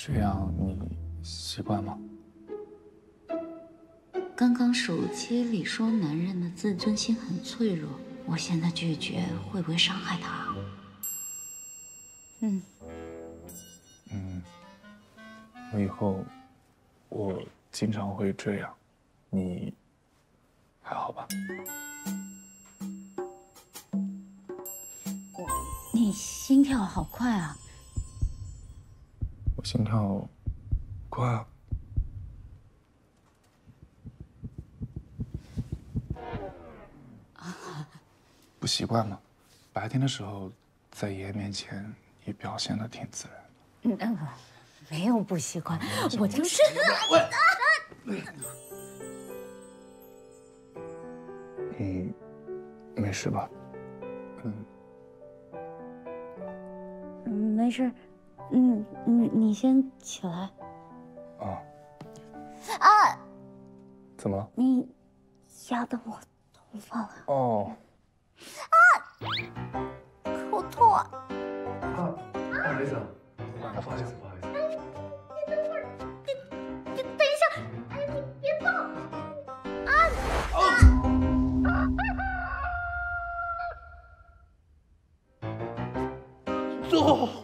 这样你习惯吗？ 刚刚手机里说男人的自尊心很脆弱，我现在拒绝会不会伤害他？ 我以后我经常会这样，你还好吧？ 你心跳好快啊！ 我心跳快啊。不习惯吗？白天的时候，在爷爷面前也表现得挺自然的。 没有不习惯，我就是。 你没事吧？ 没事，你先起来。啊！ 怎么了？ 你压到我头发了。 哦。 好痛啊！ 不好意思，不好意思，不好意思。 你等会儿，你等一下，哎，你别动！ 走。